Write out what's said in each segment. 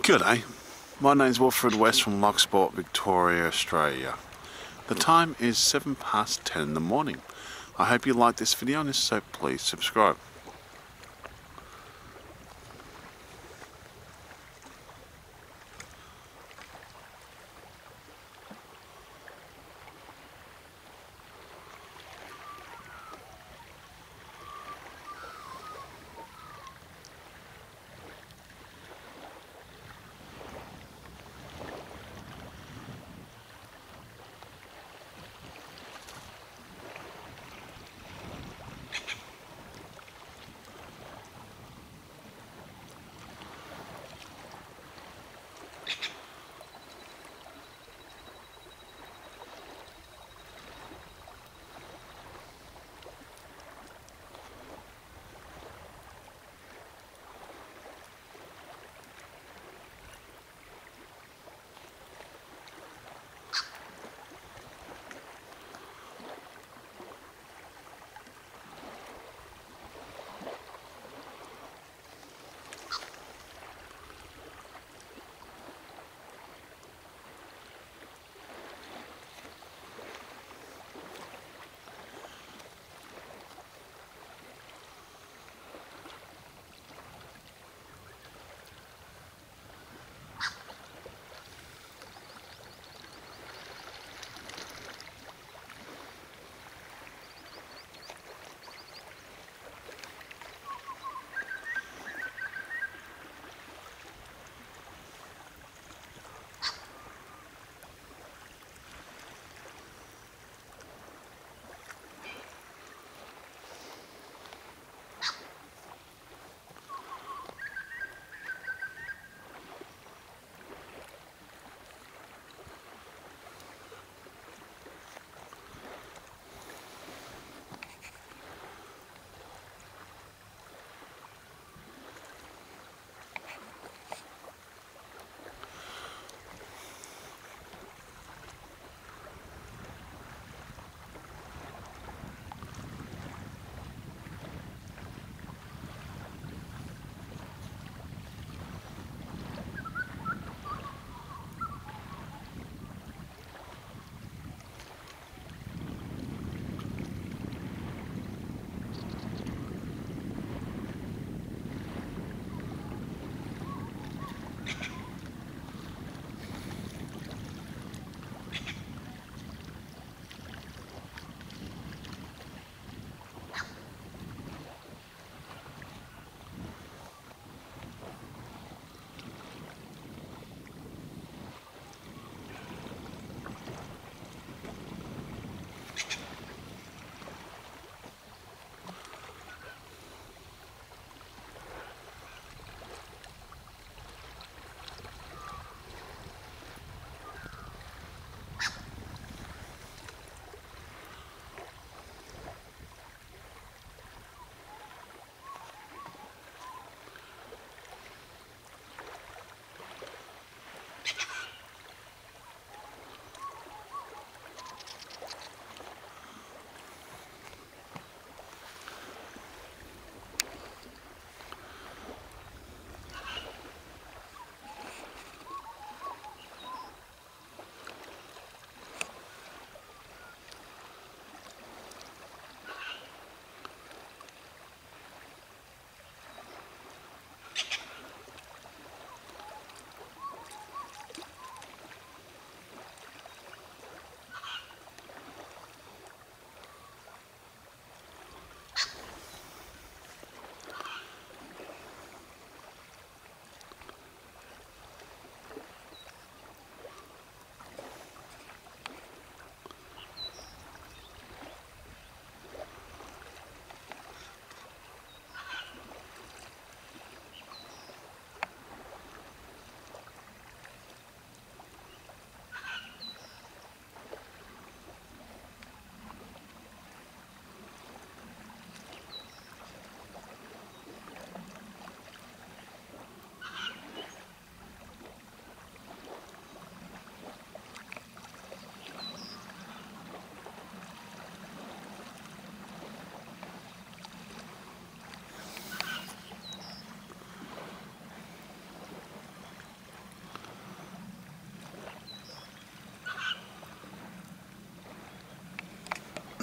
G'day, my name's Wilfred West from Locksport, Victoria, Australia. The time is 10:07 in the morning. I hope you like this video, and if so, please subscribe.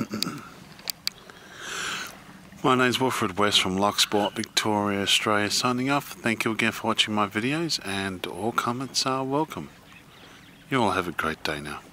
My name's Wilfred West from Locksport, Victoria, Australia, signing off. Thank you again for watching my videos, and all comments are welcome. You all have a great day now.